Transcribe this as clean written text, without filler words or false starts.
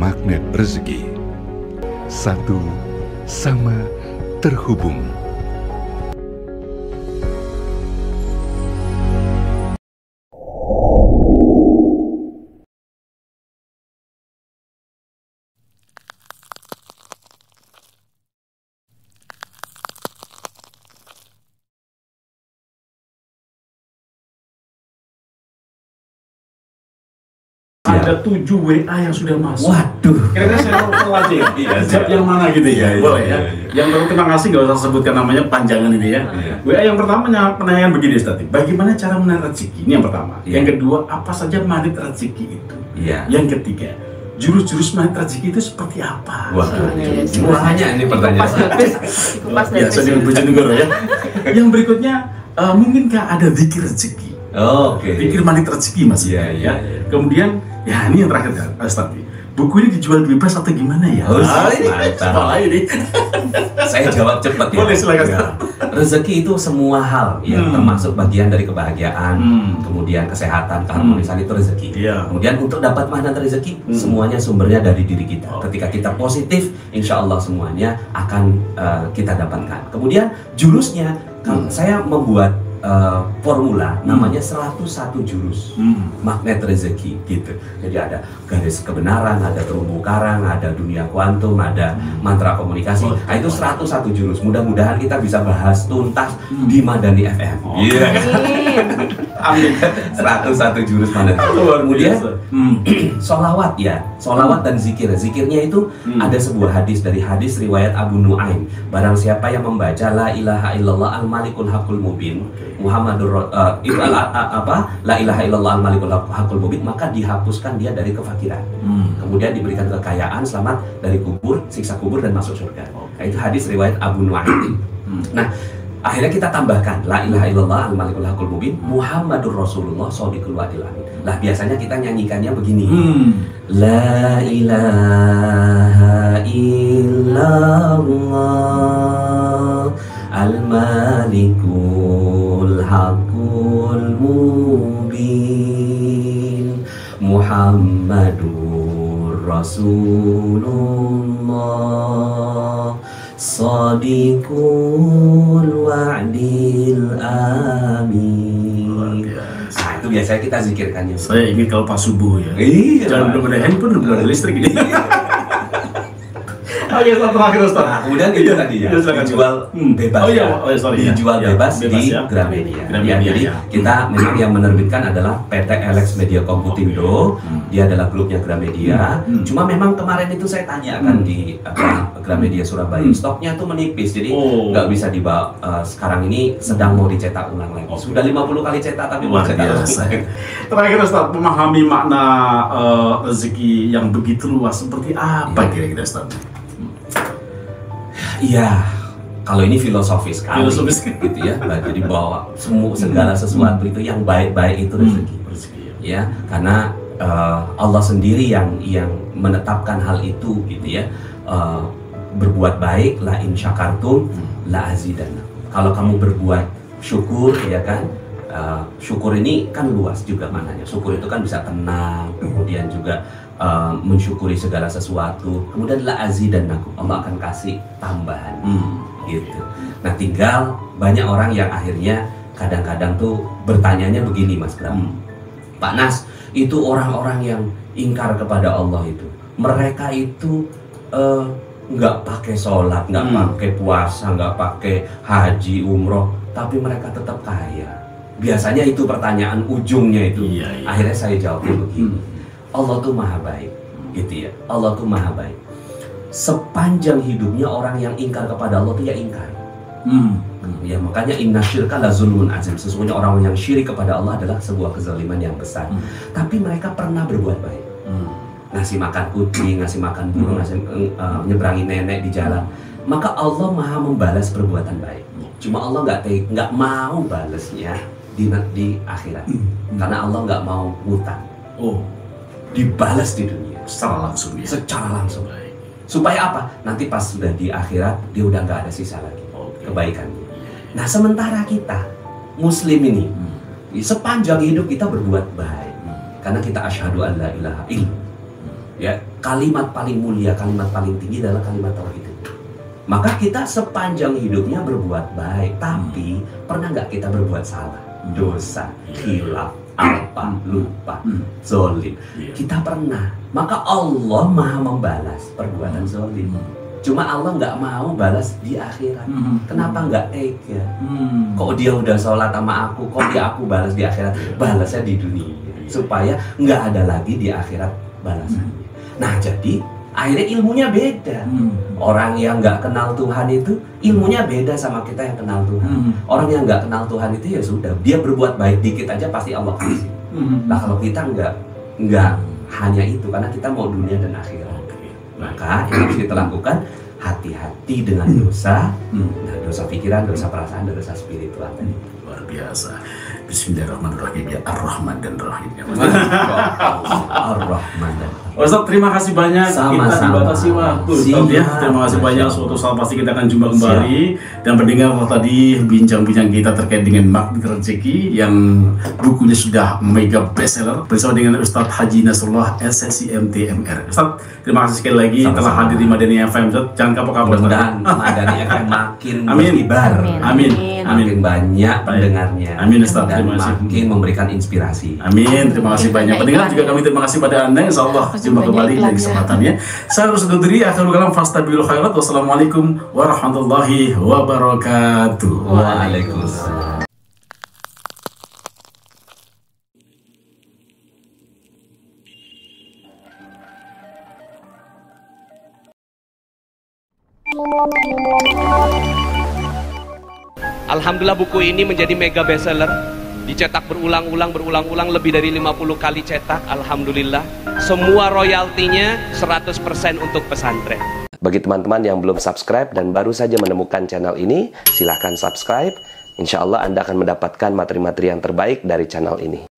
magnet rezeki. Satu sama terhubung. Ada 7 WA yang sudah masuk. Waduh. Kira-kira saya mau aja ya. Iya, yang mana gitu ya? Boleh ya. Yang perlu terima kasih, nggak usah sebutkan namanya, panjangan ini ya. WA yang pertama penanyakan begini, Ustaz. Bagaimana cara menarik rezeki? Ini yang pertama. Yang kedua, apa saja magnet rezeki itu? Yang ketiga, jurus-jurus magnet rezeki itu seperti apa? Wah, banyak ini pertanyaan. Biasa dengan Bojonegoro ya. Yang berikutnya, mungkinkah ada zikir rezeki? Zikir magnet rezeki, Mas. Kemudian, ya ini yang terakhir ya, Ustaz. Buku ini dijual bebas atau gimana ya? Mantap. Ini. Saya jawab cepat ya. Boleh, silakan. Ya. Rezeki itu semua hal, ya, termasuk bagian dari kebahagiaan, kemudian kesehatan, keharmonisan itu rezeki. Kemudian untuk dapat magnet rezeki, semuanya sumbernya dari diri kita. Ketika kita positif, insya Allah semuanya akan kita dapatkan. Kemudian jurusnya, saya membuat formula namanya 101 jurus magnet rezeki gitu. Jadi ada garis kebenaran, ada terumbu karang, ada dunia kuantum, ada mantra komunikasi. Nah, itu 101 jurus. Mudah-mudahan kita bisa bahas tuntas di Madani FM. Amin. 101 jurus magnet. Kemudian sholawat ya, sholawat dan zikir. Zikirnya itu ada sebuah hadis dari hadis riwayat Abu Nuaim. Barang siapa yang membaca la ilaha illallah al-malikul hakul mubin Muhammadur itu la ilaha illallah al-malikul hakul mubin, maka dihapuskan dia dari kefakiran. Kemudian diberikan kekayaan, selamat dari kubur, siksa kubur, dan masuk surga. Nah, itu hadis riwayat Abu Nuaim. Nah, akhirnya kita tambahkan la ilaha illallah al-malikul hakul mubin Muhammadur Rasulullah shodiqul wa'dil amin. Lah biasanya kita nyanyikannya begini. La ilaha illallah al-malikul hakul mubin Muhammadur Rasulullah shodiqul wa'dil amin. Nah, itu biasanya kita zikirkannya. Saya ingin kalau pas subuh ya. Jangan belum ada handphone, belum ada listrik ini. Oke, terakhir Ustaz. Nah, kemudian itu tadi ya, dijual bebas. Dijual bebas di Gramedia. Jadi kita memang yang menerbitkan adalah PT Alex Media Komputindo. Dia adalah grupnya Gramedia. Cuma memang kemarin itu saya tanyakan di Gramedia Surabaya, stoknya tuh menipis. Jadi nggak bisa dibawa. Sekarang ini sedang mau dicetak ulang lagi. Sudah 50 kali cetak tapi mau cetak ulang. Terakhir Ustaz, memahami makna rezeki yang begitu luas seperti apa kira-kira Ustaz? Iya, kalau ini filosofis sekali, gitu ya. Jadi bahwa segala sesuatu itu yang baik-baik itu rezeki, ya. Karena Allah sendiri yang menetapkan hal itu, gitu ya. Berbuat baik, la in syakartum la azidannakum. Kalau kamu berbuat syukur, ya kan. Syukur ini kan luas juga maknanya. Syukur itu kan bisa tenang, kemudian juga mensyukuri segala sesuatu. Kemudian la azidannakum, Allah akan kasih tambahan, gitu. Nah, tinggal banyak orang yang akhirnya kadang-kadang tuh bertanyanya begini, Mas Bram. Pak Nas, itu orang-orang yang ingkar kepada Allah itu, mereka itu nggak pakai sholat, nggak pakai puasa, nggak pakai haji, umroh, tapi mereka tetap kaya. Biasanya itu pertanyaan ujungnya itu. Akhirnya saya jawabnya begini. Allah tuh maha baik, gitu ya. Allah tuh maha baik. Sepanjang hidupnya orang yang ingkar kepada Allah tuh ya ingkar. Ya makanya inna syirka la zulmun azim. Sesungguhnya orang yang syirik kepada Allah adalah sebuah kezaliman yang besar. Tapi mereka pernah berbuat baik. Ngasih makan kucing, ngasih makan burung, nyebrangin nenek di jalan. Maka Allah maha membalas perbuatan baik. Cuma Allah nggak mau balasnya di akhirat. Karena Allah nggak mau ngutang. Dibalas di dunia secara langsung ya? Secara langsung. Supaya apa? Nanti pas sudah di akhirat dia udah nggak ada sisa lagi kebaikannya. Nah, sementara kita muslim ini sepanjang hidup kita berbuat baik karena kita asyhadu an la ilaha illallah. Ya, kalimat paling mulia, kalimat paling tinggi adalah kalimat tauhid. Maka kita sepanjang hidupnya berbuat baik, tapi pernah nggak kita berbuat salah, dosa, khilaf, apa, lupa, zolim? Kita pernah. Maka Allah Maha membalas perbuatan zolim. Cuma Allah nggak mau balas di akhirat. Kenapa nggak tega? Kok dia udah sholat sama aku, kok dia aku balas di akhirat? Balasnya di dunia, supaya nggak ada lagi di akhirat balasannya. Nah, jadi akhirnya ilmunya beda. Orang yang nggak kenal Tuhan itu ilmunya beda sama kita yang kenal Tuhan. Orang yang nggak kenal Tuhan itu ya sudah, dia berbuat baik dikit aja pasti Allah kasih. Nah, kalau kita nggak hanya itu, karena kita mau dunia dan akhirat. Maka yang harus kita lakukan, hati-hati dengan dosa, nah, dosa pikiran, dosa perasaan, dosa spiritual tadi. Luar biasa. Bismillahirrahmanirrahim. Ya Ar-Rahman dan Rahim. Ar-Rahman dan Ustaz, terima kasih banyak. Sama-sama. Kita dibatasi waktu, Ustaz, ya. Terima kasih banyak. Suatu saat pasti kita akan jumpa kembali. Dan mendengar tadi bincang-bincang kita terkait dengan magnet rezeki yang bukunya sudah mega bestseller bersama dengan Ustaz Haji Nasrullah SSIMT MR. Ustaz, terima kasih sekali lagi telah hadir di Madani FM. Ustaz, jangan kapok-kapok. Dan Madani FM makin Amin. berkibar. Amin. Makin banyak pendengarnya. Amin, Ustaz. Dan Terima kasih. makin memberikan inspirasi. Amin, terima kasih banyak. Pendengar juga kami terima kasih pada Anda. Insya Allah jumpa kembali dari kesempatannya. Saya harus undur diri. Akhirul kalam, fastabiqul khairat. Wassalamualaikum warahmatullahi wabarakatuh. Waalaikumsalam. Alhamdulillah buku ini menjadi mega bestseller, dicetak berulang-ulang lebih dari 50 kali cetak. Alhamdulillah, semua royaltinya 100% untuk pesantren. Bagi teman-teman yang belum subscribe dan baru saja menemukan channel ini, silahkan subscribe. Insya Allah Anda akan mendapatkan materi-materi yang terbaik dari channel ini.